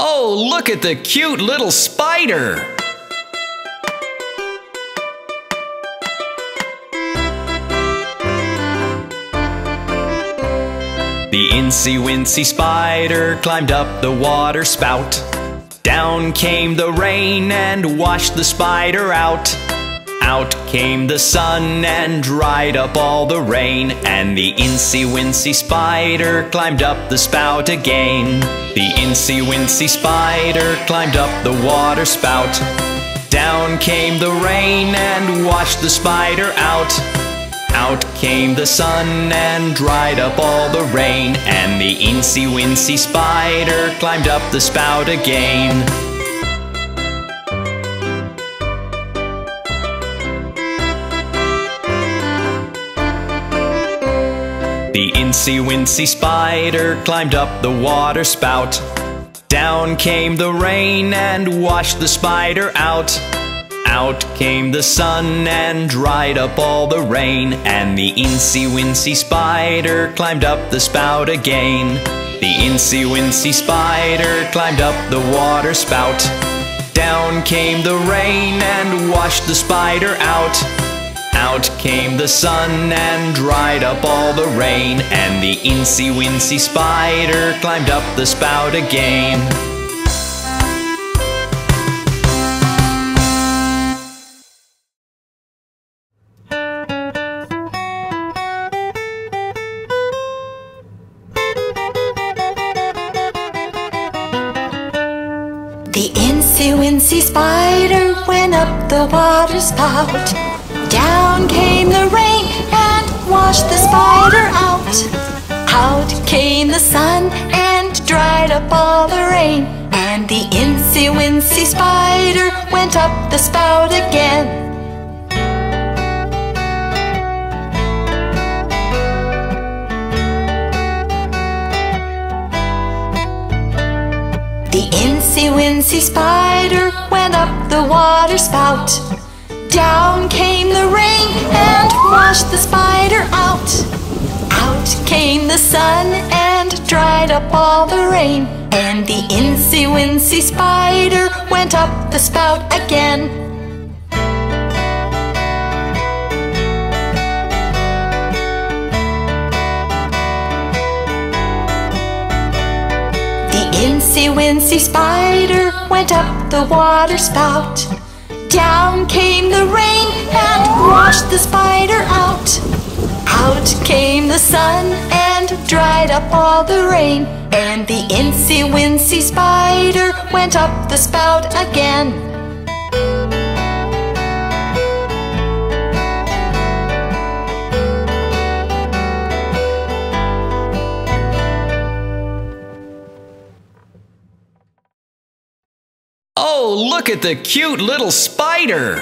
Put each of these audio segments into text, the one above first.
Oh, look at the cute little spider! The Incy Wincy spider climbed up the water spout. Down came the rain and washed the spider out. Out came the sun and dried up all the rain. And the Incy Wincy spider climbed up the spout again. The Incy Wincy spider climbed up the water spout. Down came the rain and washed the spider out. Out came the sun and dried up all the rain. And the Incy Wincy spider climbed up the spout again. The Incy Wincy spider climbed up the water spout. Down came the rain and washed the spider out. Out came the sun and dried up all the rain. And the Incy Wincy spider climbed up the spout again. The Incy Wincy spider climbed up the water spout. Down came the rain and washed the spider out. Out came the sun and dried up all the rain. And the Incy Wincy spider climbed up the spout again. The Incy Wincy spider went up the water spout. Down came the rain and washed the spider out. Out came the sun and dried up all the rain. And the Incy Wincy spider went up the spout again. The Incy Wincy spider went up the water spout. Down came the rain and washed the spider out. Out came the sun and dried up all the rain. And the Incy Wincy spider went up the spout again. Incy Wincy spider went up the water spout. Down came the rain and washed the spider out. Out came the sun and dried up all the rain. And the Incy Wincy spider went up the spout again. Oh, look at the cute little spider!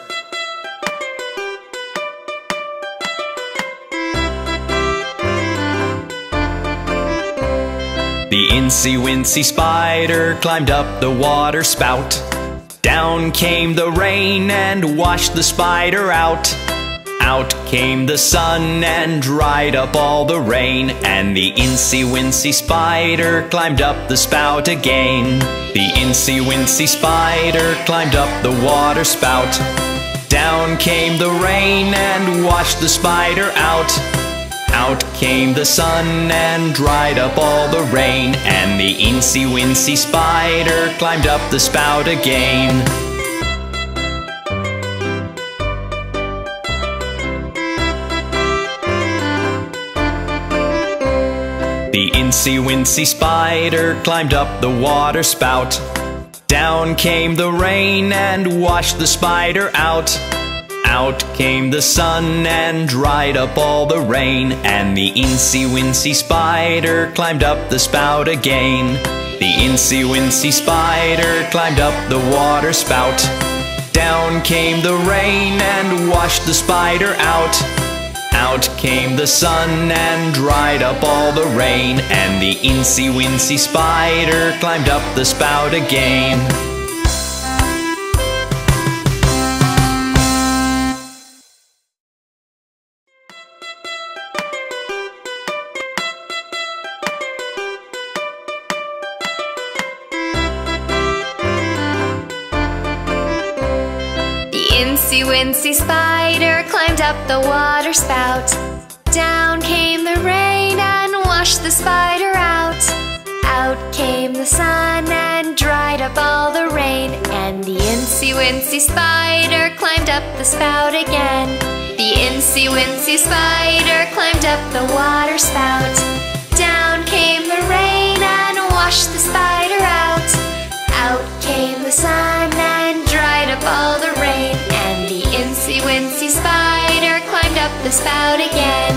The Incy Wincy spider climbed up the water spout. Down came the rain and washed the spider out. Out came the sun and dried up all the rain. And the Incy Wincy spider climbed up the spout again. The Incy Wincy spider climbed up the water spout. Down came the rain and washed the spider out. Out came the sun and dried up all the rain. And the Incy Wincy spider climbed up the spout again. The Incy Wincy spider climbed up the water spout. Down came the rain and washed the spider out. Out came the sun and dried up all the rain. And the Incy Wincy spider climbed up the spout again. The Incy Wincy spider climbed up the water spout. Down came the rain and washed the spider out. Out came the sun and dried up all the rain. And the Incy Wincy spider climbed up the spout again. Incy Wincy spider climbed up the water spout. Down came the rain and washed the spider out. Out came the sun and dried up all the rain. And the Incy Wincy spider climbed up the spout again. The Incy Wincy spider climbed up the water spout. Down came the rain and washed the spider out. Out came the sun and dried up all the rain. And the Incy Wincy spider climbed up the spout again.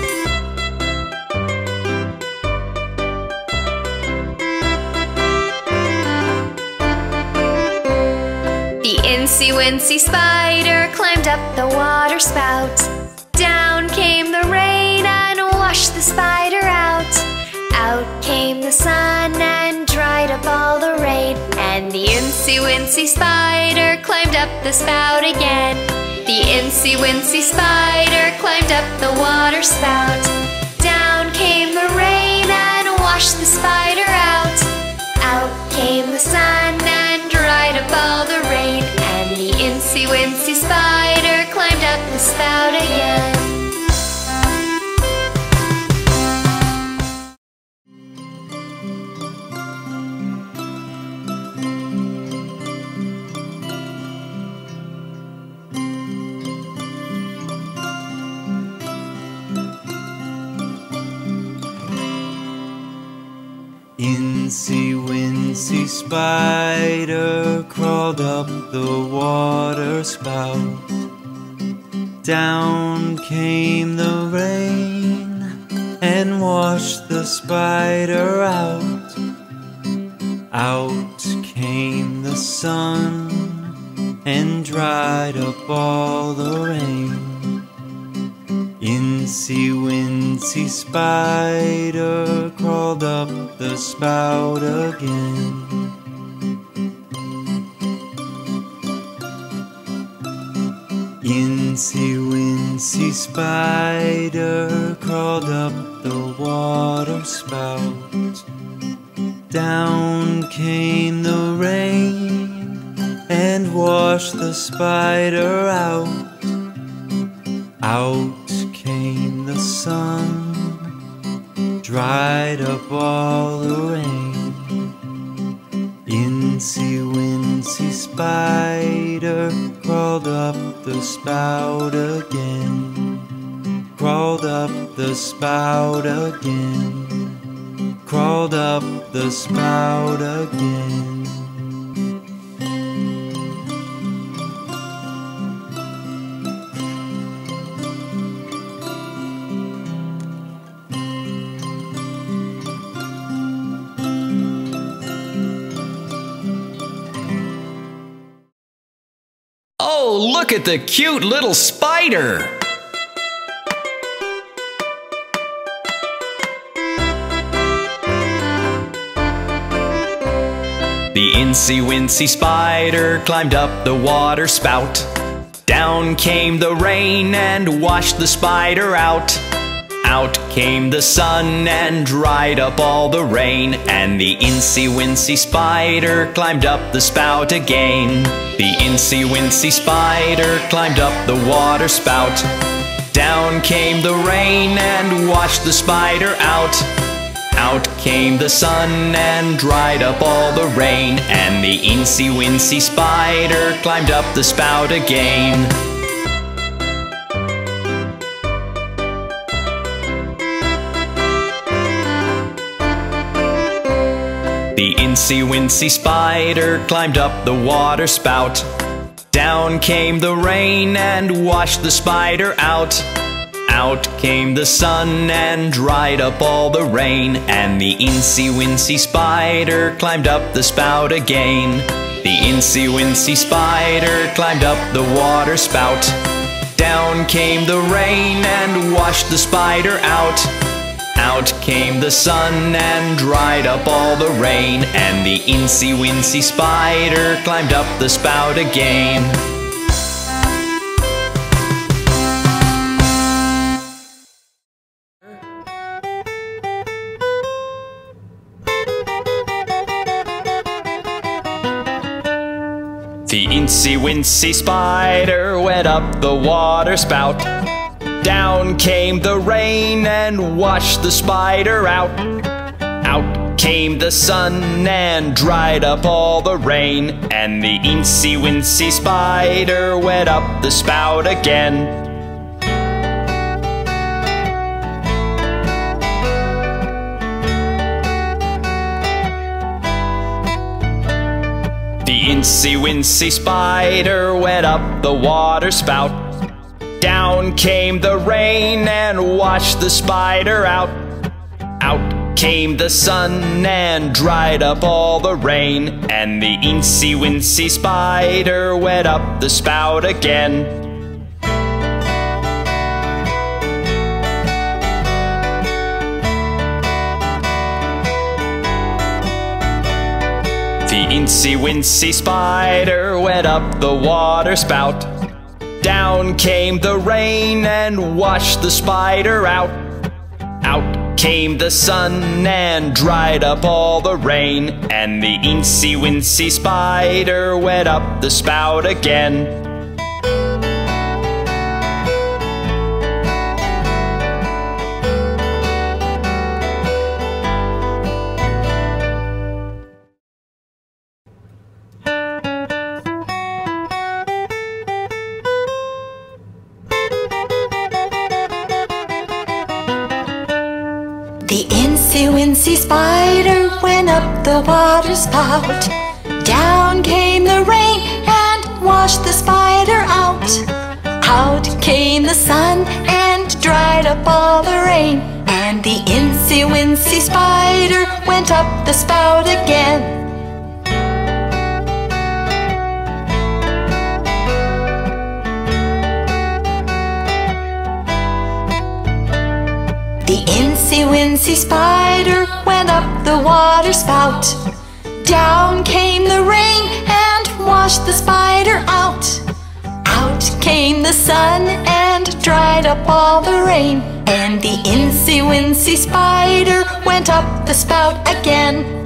The Incy Wincy spider climbed up the water spout. Down came the rain and washed the spider out. Out came the sun and dried up all the rain. And the Incy Wincy spider climbed up the spout again. The Incy Wincy spider climbed up the water spout. Down came the rain and washed the spider out. Out came the sun and dried up all the rain. And the Incy Wincy spider climbed up the spout again. Incy Wincy spider crawled up the water spout. Down came the rain and washed the spider out. Out came the sun and dried up all the rain. Incy Wincy spider crawled up the spout again. Incy Wincy spider crawled up the water spout. Down came the rain and washed the spider out. Out came the sun, dried up all the rain. Incy Wincy spider crawled up the spout again. Crawled up the spout again. Crawled up the spout again. Oh, look at the cute little spider! The Incy Wincy spider climbed up the water spout. Down came the rain and washed the spider out. Out came the sun and dried up all the rain. And the Incy Wincy spider climbed up the spout again. The Incy Wincy spider climbed up the water spout. Down came the rain and washed the spider out. Out came the sun and dried up all the rain. And the Incy Wincy spider climbed up the spout again. The Incy Wincy spider climbed up the water spout. Down came the rain and washed the spider out. Out came the sun and dried up all the rain. And the Incy Wincy spider climbed up the spout again. The Incy Wincy spider climbed up the water spout. Down came the rain and washed the spider out. Out came the sun and dried up all the rain. And the Incy Wincy spider climbed up the spout again. The Incy Wincy spider went up the water spout. Down came the rain and washed the spider out. Out came the sun and dried up all the rain. And the Incy Wincy spider went up the spout again. The Incy Wincy spider went up the water spout. Down came the rain and washed the spider out. Out came the sun and dried up all the rain. And the Incy Wincy spider went up the spout again. The Incy Wincy spider went up the water spout. Down came the rain and washed the spider out. Out came the sun and dried up all the rain. And the Incy Wincy spider went up the spout again. The Incy Wincy spider went up the water spout. Down came the rain and washed the spider out. Out came the sun and dried up all the rain. And the Incy Wincy spider went up the spout again. The Incy Wincy spider went up the water spout. Down came the rain and washed the spider out. Out came the sun and dried up all the rain. And the Incy Wincy spider went up the spout again.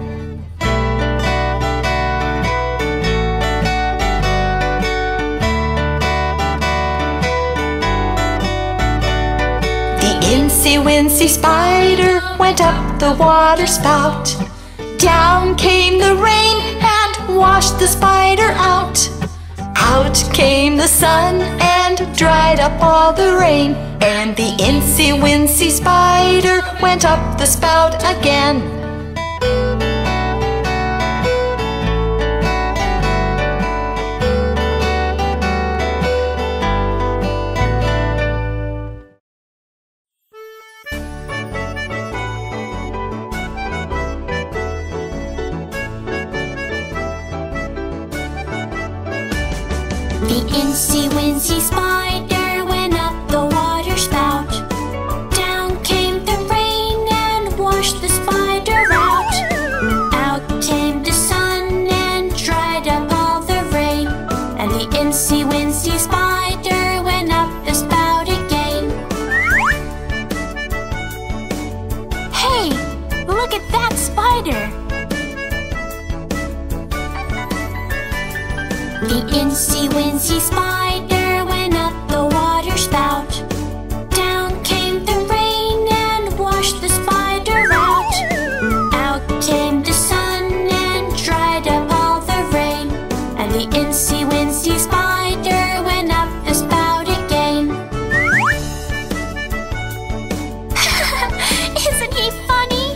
Incy Wincy spider went up the water spout. Down came the rain and washed the spider out. Out came the sun and dried up all the rain. And the Incy Wincy spider went up the spout again. The Incy Wincy spider went up the water spout. Down came the rain and washed the spider out. Out came the sun and dried up all the rain. And the Incy Wincy spider went up the spout again. Hey, look at that spider! The Incy Wincy spider went up the water spout. Down came the rain and washed the spider out. Out came the sun and dried up all the rain. And the Incy Wincy spider went up the spout again. Isn't he funny?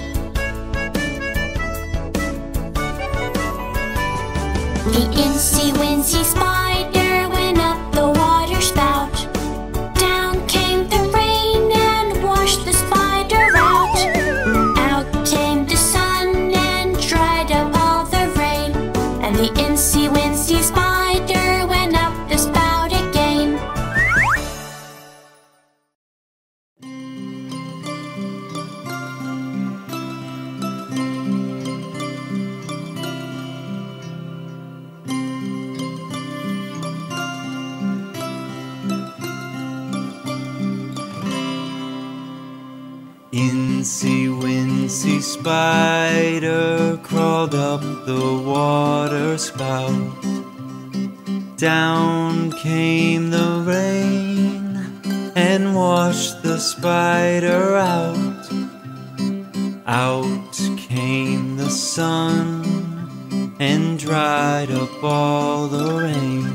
The Incy Wincy spider went up the water spout. Down came the rain and washed the spider out. Out came the sun and dried up all the rain. And the Incy Wincy spider went up the spout again. Incy Wincy spider crawled up the water spout. Down came the rain and washed the spider out. Out came the sun and dried up all the rain.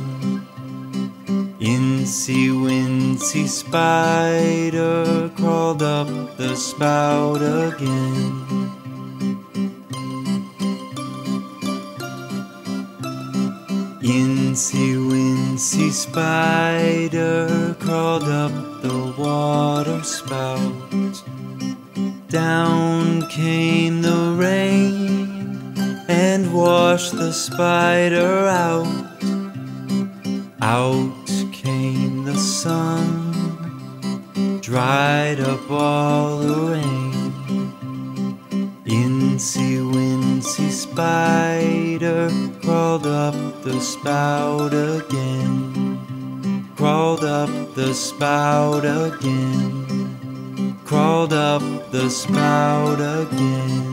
Incy Wincy spider crawled up the spout again. Incy Wincy spider crawled up the water spout. Down came the rain and washed the spider out. Out came the sun, dried up all the rain. Incy Wincy spider crawled up the spout again. Crawled up the spout again. Crawled up the spout again.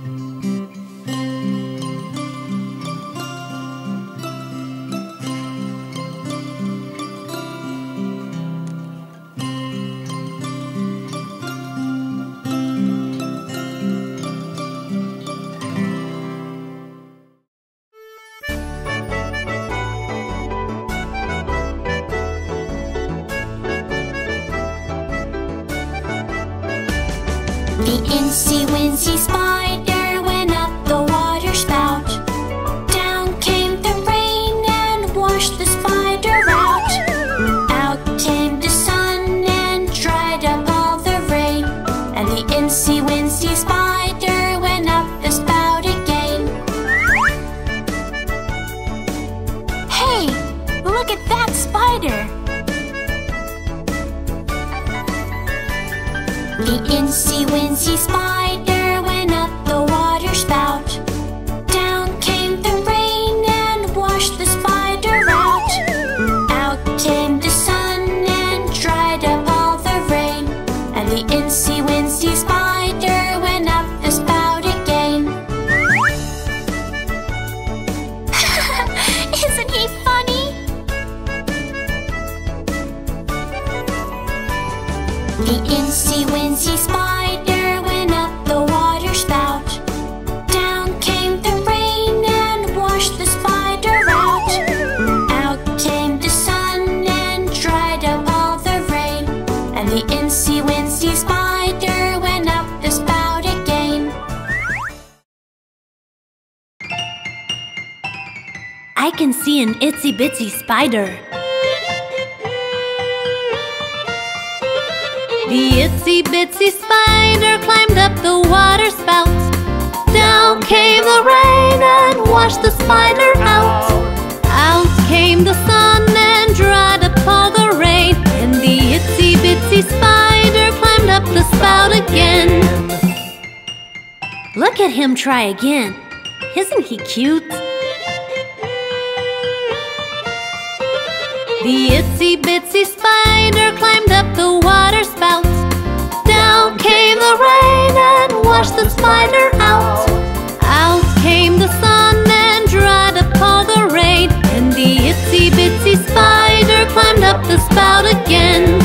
The Incy Wincy spider went up the water spout. Down came the rain and washed the spider out. Out came the sun and dried up all the rain. And the Incy Wincy spider went up the spout again. Hey, look at that spider! The Incy Wincy spider went up the water spout. Down came the rain and washed the spider out. Out came the sun and dried up all the rain. And the Incy Wincy spider went up the spout again. Isn't he funny? The Incy Wincy spider went up the water spout. Down came the rain and washed the spider out. Out came the sun and dried up all the rain. And the Incy Wincy spider went up the spout again. I can see an itsy bitsy spider. The itsy bitsy spider climbed up the water spout. Down came the rain and washed the spider out. Out came the sun and dried up all the rain. And the itsy bitsy spider climbed up the spout again. Look at him try again. Isn't he cute? The itsy bitsy spider climbed up the water spout. Down came the rain and washed the spider out. Out came the sun and dried up all the rain. And the itsy bitsy spider climbed up the spout again.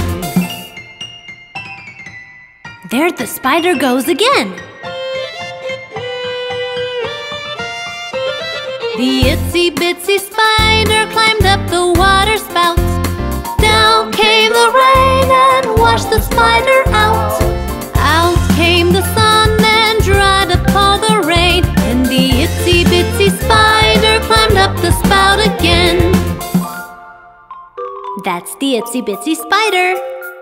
There the spider goes again. The itsy bitsy spider climbed up the water spout. Down came the rain and washed the spider out. Out came the sun and dried up all the rain. And the itsy bitsy spider climbed up the spout again. That's the itsy bitsy spider.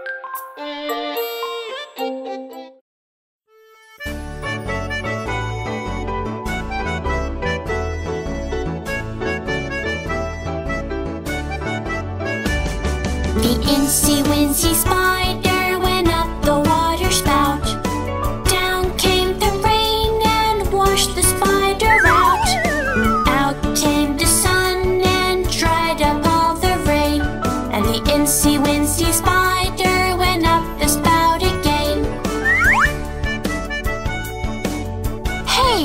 The Incy Wincy spider went up the water spout. Down came the rain and washed the spider out. Out came the sun and dried up all the rain. And the Incy Wincy spider went up the spout again. Hey,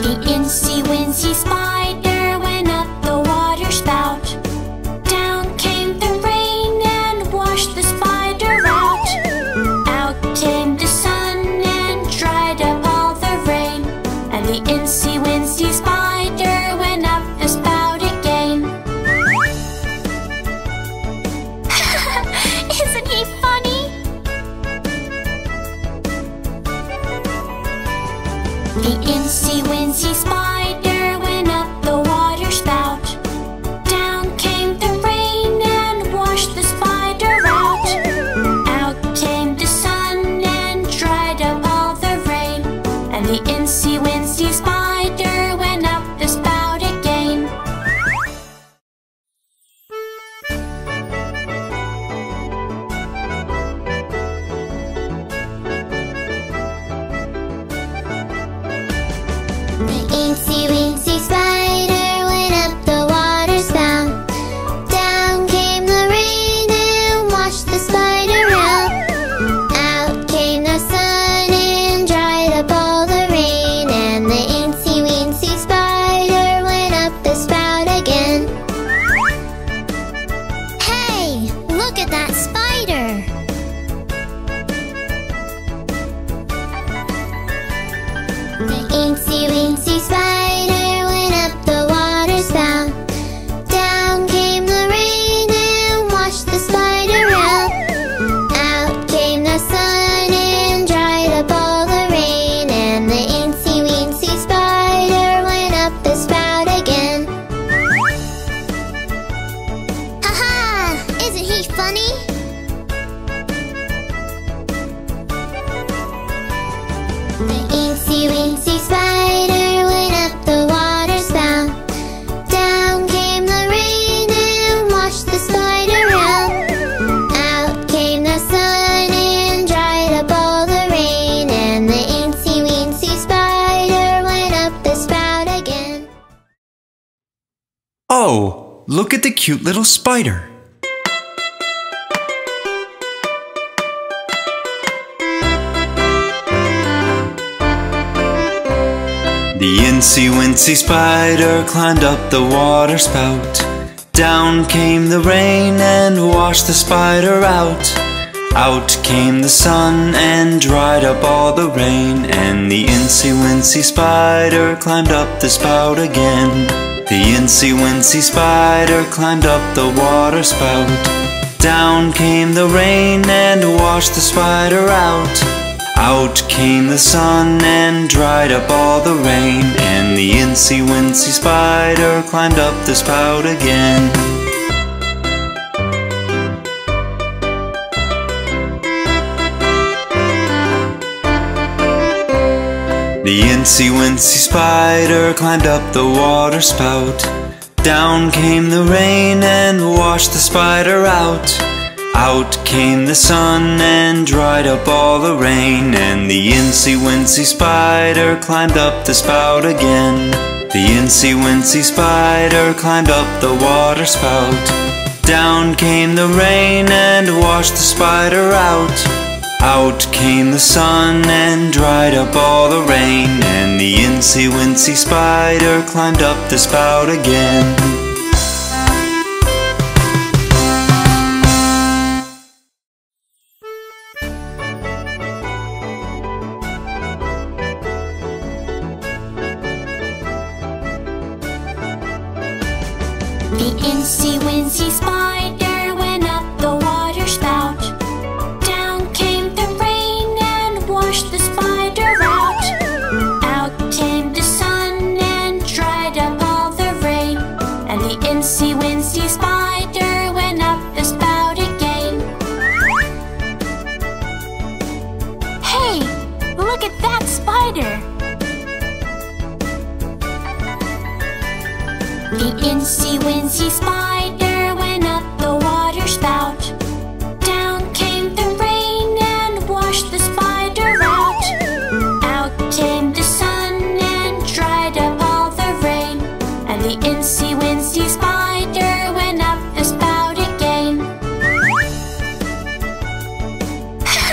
The Incy Wincy spider went up the water spout. Down came the rain and washed the spider out. Out came the sun and dried up all the rain. And the Incy Wincy spider went up the spout again. Isn't he funny? The Incy Wincy spider went up the water spout. Down came the rain and washed the spider out. Out came the sun and dried up all the rain. And the Incy Wincy spider went up the spout again. The Incy Wincy spider went up the water spout. Down came the rain and washed the spider out. Out came the sun and dried up all the rain. And the Incy Wincy spider went up the spout again. Hey, look at that spider! The Incy Wincy spider went up the water spout. Down came the rain and washed the spider out. Out came the sun and dried up all the rain. And the Incy Wincy spider went up the spout again. Ha-ha! Isn't he funny? The Incy Wincy spider went up the water spout. Down came the rain and washed the spider out. Out came the sun and dried up all the rain. And the Incy Wincy spider went up the spout again. Oh, look at the cute little spider. The Incy Wincy spider climbed up the water spout. Down came the rain and washed the spider out. Out came the sun and dried up all the rain. And the Incy Wincy spider climbed up the spout again. The Incy Wincy spider climbed up the water spout. Down came the rain and washed the spider out. Out came the sun and dried up all the rain. And the Incy Wincy spider climbed up the spout again. The Incy Wincy spider climbed up the water spout. Down came the rain and washed the spider out. Out came the sun and dried up all the rain. And the Incy Wincy spider climbed up the spout again. The Incy Wincy spider climbed up the water spout. Down came the rain and washed the spider out. Out came the sun and dried up all the rain. And the Incy Wincy spider climbed up the spout again. The Incy Wincy spider went up the water spout. Down came the rain and washed the spider out. Out came the sun and dried up all the rain. And the Incy Wincy spider went up the spout again. Hey, look at that spider! The Incy Wincy spider went up the water spout. Down came the rain and washed the spider out. Out came the sun and dried up all the rain. And the Incy Wincy spider went up the spout again.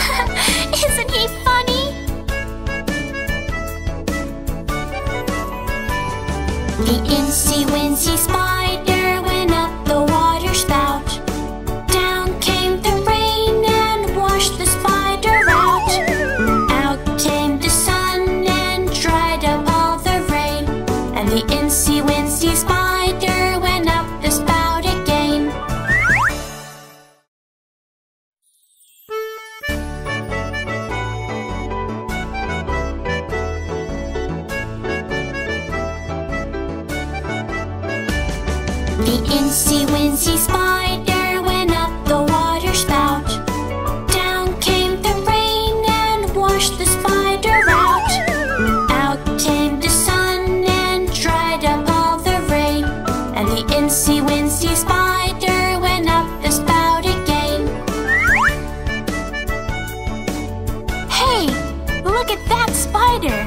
Isn't he funny? The Incy Wincy spider went up the water spout. Down came the rain and washed the spider out. Out came the sun and dried up all the rain. And the Incy Wincy spider went up the spout again. The Incy Wincy spider went up the water spout. Down came the rain and washed the spider out. Out came the sun and dried up all the rain. And the Incy Wincy spider went up the spout again. Hey, look at that spider!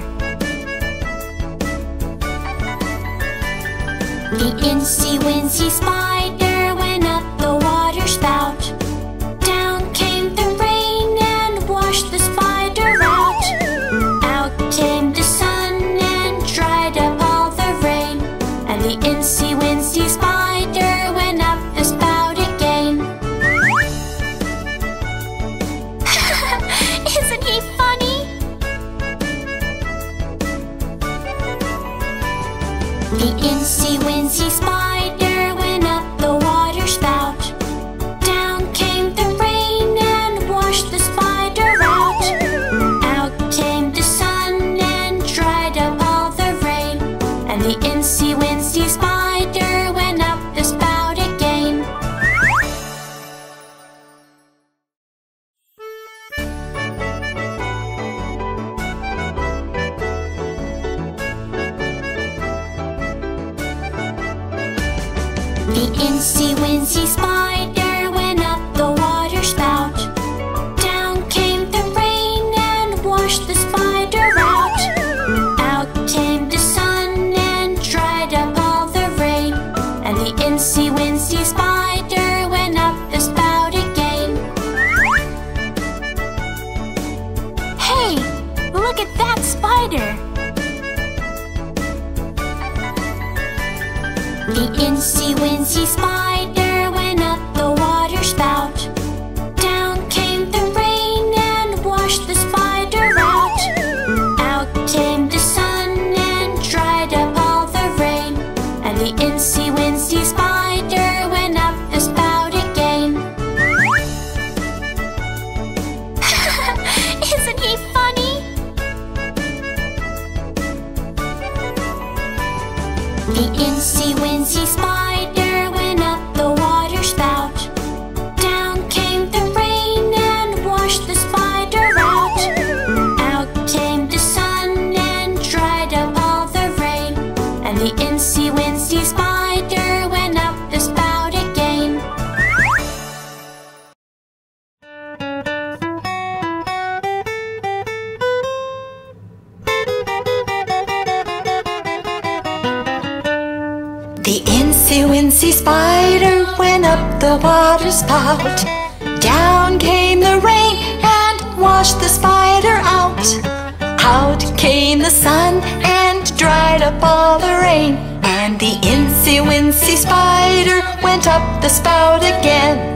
The Incy Wincy spider went up the water spout. Down came the rain and washed the spider out. Out came the sun and dried up all the rain. And the Incy Wincy spider went up the spout again. Isn't he funny? The Incy Wincy spider went up the water spout. Down came the rain and washed the spider out. Out came the sun and dried up all the rain. And the Incy Wincy spider went up the spout again. The Incy Wincy spider went up the water spout. Down came the rain and washed the spider out. Out came the sun and dried up all the rain. And the Incy Wincy spider went up the spout again. Hey, look at that spider! The Incy Wincy spider went up the water spout. Down came the rain and washed the spider out. Out came the sun and dried up all the rain. And the Incy Wincy spider went up the spout again. Isn't he funny? The Incy Wincy spider went up the water spout. Down came the rain and washed the spider out. Out came the sun and dried up all the rain. And the Incy Wincy spider went up the spout again. The Incy Wincy spider went up the water spout. Down came the rain and washed the spider out. Out came the sun and dried up all the rain. And the Incy Wincy spider went up the spout again.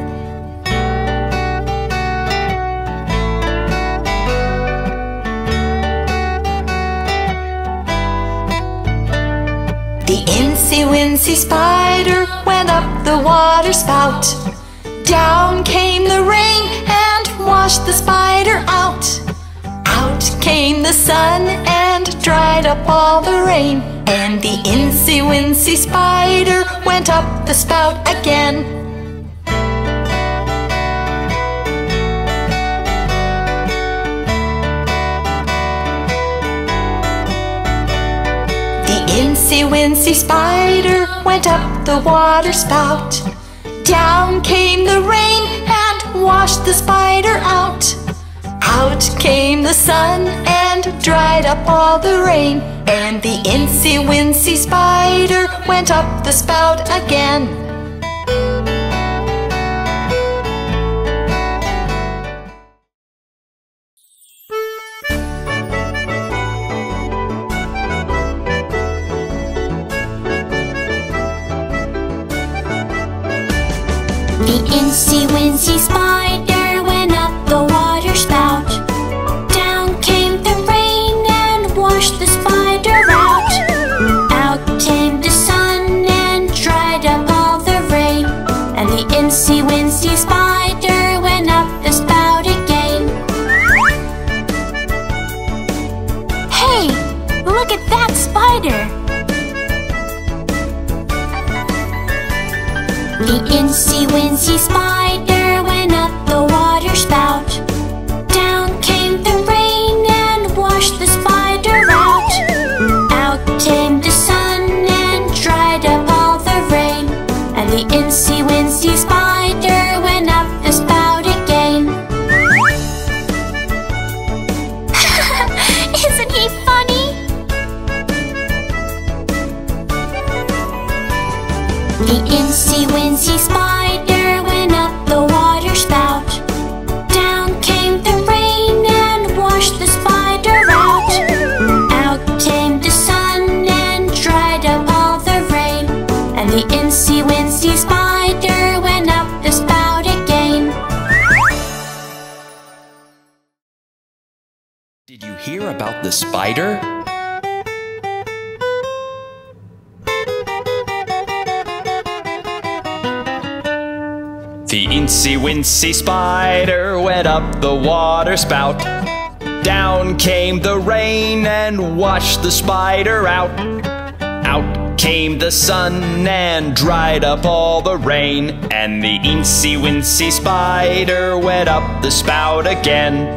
The Incy Wincy spider went up the water spout. Down came the rain and washed the spider out. Out came the sun and dried up all the rain. And the Incy Wincy spider went up the spout again. The Incy Wincy spider went up the water spout. Down came the rain and washed the spider out. Out came the sun and dried up all the rain. And the Incy Wincy spider went up the spout again. The Incy Wincy spider went up the water spout. Down came the rain and washed the spider out. Out came the sun and dried up all the rain. And the Incy Wincy spider went up the spout again. Hey, look at that spider! The Incy Wincy spider went up the water spout. Down came the rain and washed the spider out. Out came the sun and dried up all the rain. And the Incy Wincy spider went up the spout again. Isn't he funny? The Incy Wincy spider went up the water spout. Down came the rain and washed the spider out. Out came the sun and dried up all the rain. And the Incy Wincy spider went up the spout again. Did you hear about the spider? The Incy Wincy spider went up the water spout. Down came the rain and washed the spider out. Out came the sun and dried up all the rain. And the Incy Wincy spider went up the spout again.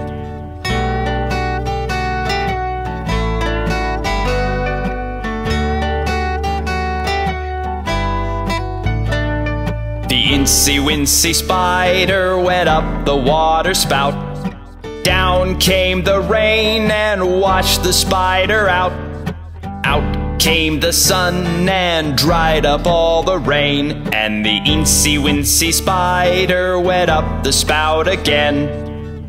The Incy Wincy spider went up the water spout. Down came the rain and washed the spider out. Out came the sun and dried up all the rain. And the Incy Wincy spider went up the spout again.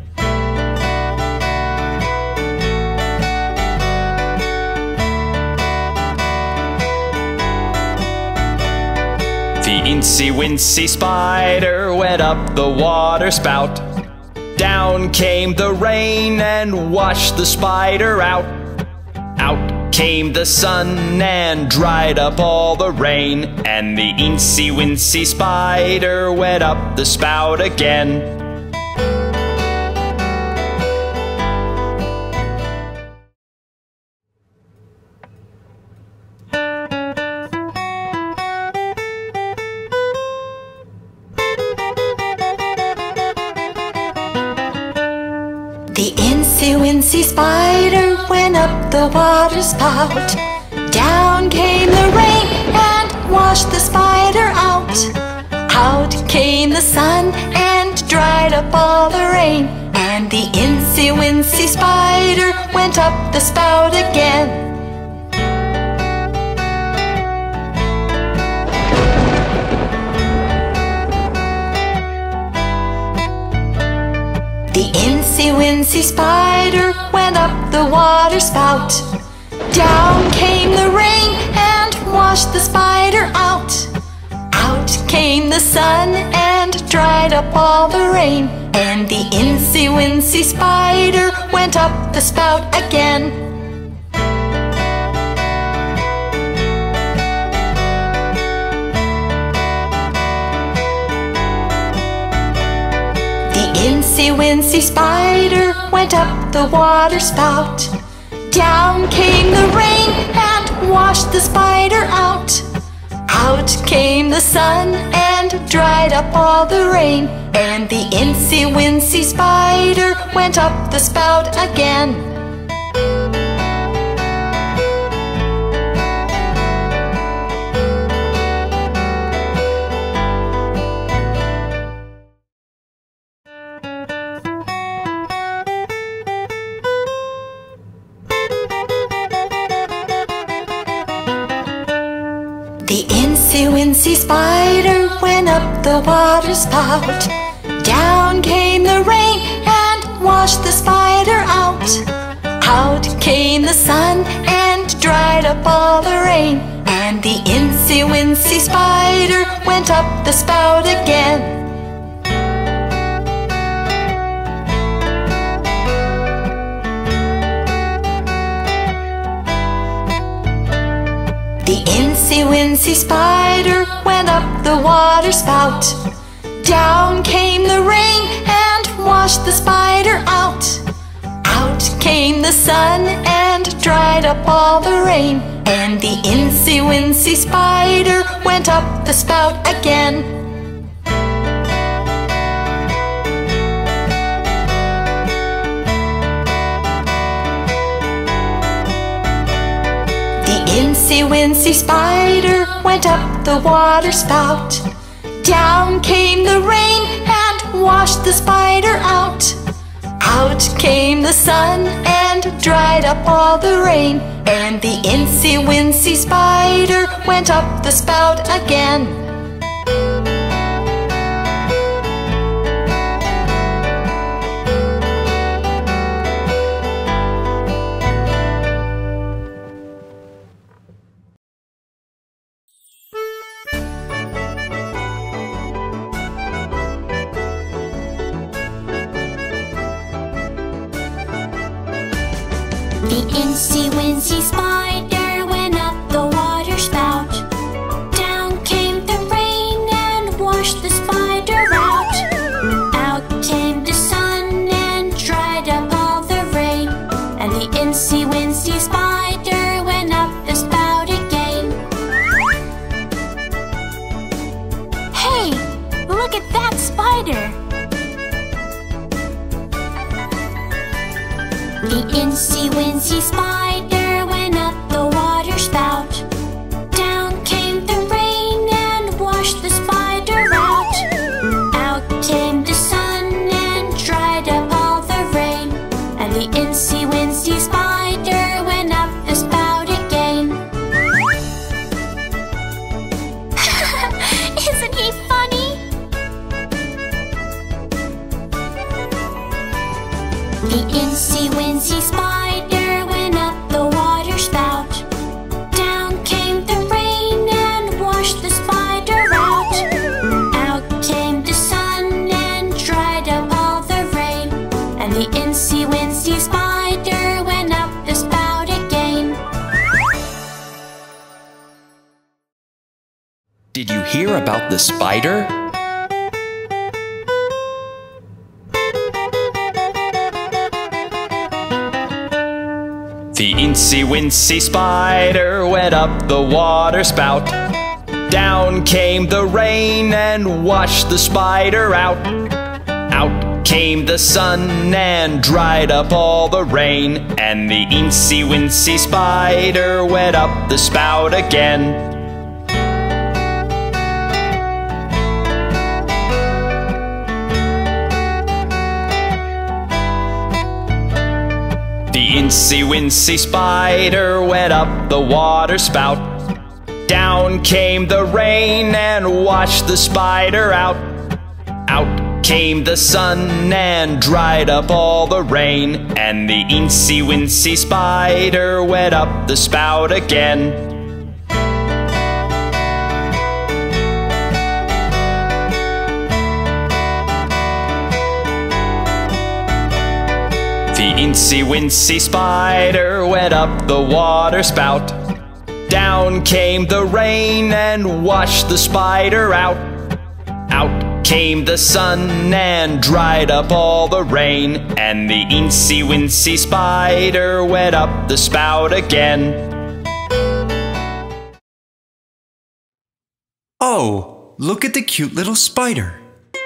The Incy Wincy spider went up the water spout. Down came the rain and washed the spider out. Out came the sun and dried up all the rain. And the Incy Wincy spider went up the spout again. The Incy Wincy spider went up the water spout. Down came the rain and washed the spider out. Out came the sun and dried up all the rain. And the Incy Wincy spider went up the spout again. The Incy Wincy spider went up the water spout. Down came the rain and washed the spider out. Out came the sun and dried up all the rain. And the Incy Wincy spider went up the spout again. Incy Wincy spider went up the water spout. Down came the rain and washed the spider out. Out came the sun and dried up all the rain. And the Incy Wincy spider went up the spout again. The Incy Wincy spider went up the water spout. Down came the rain and washed the spider out. Out came the sun and dried up all the rain. And the Incy Wincy spider went up the spout again. Incy Wincy spider went up the water spout. Down came the rain and washed the spider out. Out came the sun and dried up all the rain. And the Incy Wincy spider went up the spout again. Incy Wincy spider went up the water spout. Down came the rain and washed the spider out. Out came the sun and dried up all the rain. And the Incy Wincy spider went up the spout again. The Incy Wincy spider went up the water spout. Down came the rain and washed the spider out. Out came the sun and dried up all the rain. And the Incy Wincy spider went up the spout again. Hey, look at that spider! The Incy Wincy spider went up the water spout. Down came the rain and washed the spider out. Out came the sun and dried up all the rain. And the Incy Wincy spider went up the spout again. Isn't he funny? The Incy Wincy spider went up the water spout. Down came the rain and washed the spider out. Out came the sun and dried up all the rain. And the Incy Wincy spider went up the spout again. Did you hear about the spider? The Incy Wincy spider went up the water spout. Down came the rain and washed the spider out. Out came the sun and dried up all the rain. And the Incy Wincy spider went up the spout again. The Incy Wincy spider went up the water spout. Down came the rain and washed the spider out. Out came the sun and dried up all the rain. And the Incy Wincy spider went up the spout again. The Incy Wincy spider went up the water spout. Down came the rain and washed the spider out. Out came the sun and dried up all the rain. And the Incy Wincy spider went up the spout again. Oh, look at the cute little spider.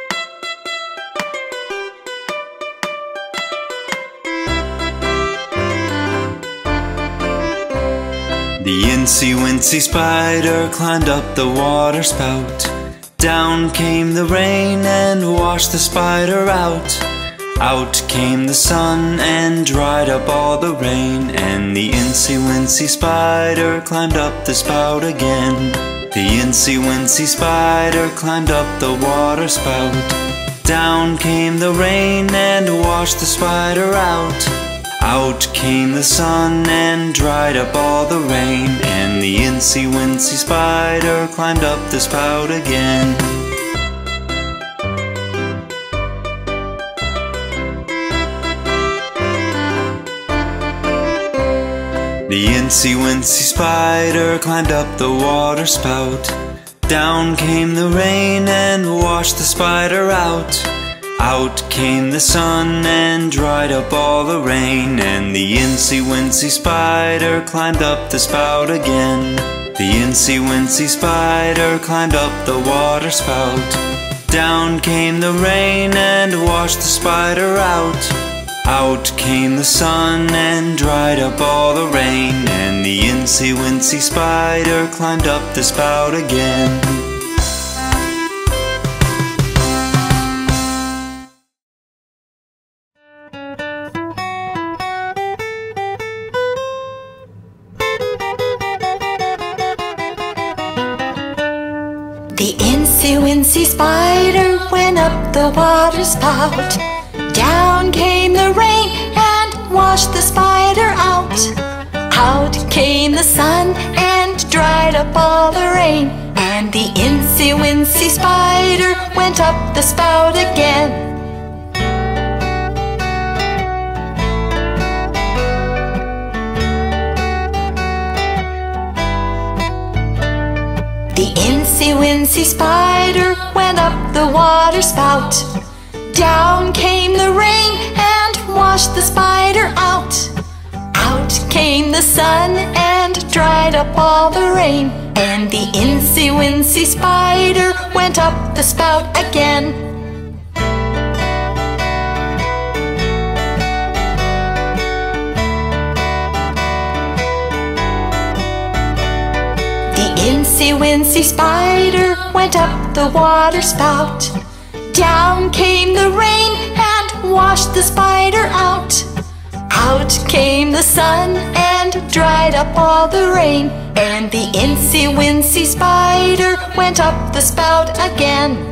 The Incy Wincy spider climbed up the water spout. Down came the rain and washed the spider out. Out came the sun and dried up all the rain. And the Incy Wincy spider climbed up the spout again. The Incy Wincy spider climbed up the water spout. Down came the rain and washed the spider out. Out came the sun and dried up all the rain. And the Incy Wincy spider climbed up the spout again. The Incy Wincy spider climbed up the water spout. Down came the rain and washed the spider out. Out came the sun and dried up all the rain. And the Incy Wincy spider climbed up the spout again. The Incy Wincy spider climbed up the water spout. Down came the rain and washed the spider out. Out came the sun and dried up all the rain. And the Incy Wincy spider climbed up the spout again. The Incy Wincy spider went up the water spout. Down came the rain and washed the spider out. Out came the sun and dried up all the rain. And the Incy Wincy spider went up the spout again. The Incy Wincy spider went up the water spout. Down came the rain and washed the spider out. Out came the sun and dried up all the rain. And the Incy Wincy spider went up the spout again. The Incy Wincy spider went up the water spout. Down came the rain and washed the spider out. Out came the sun and dried up all the rain. And the Incy Wincy spider went up the spout again.